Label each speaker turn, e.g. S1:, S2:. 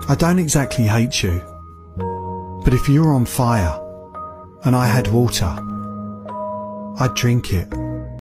S1: I don't exactly hate you, but if you were on fire and I had water, I'd drink it.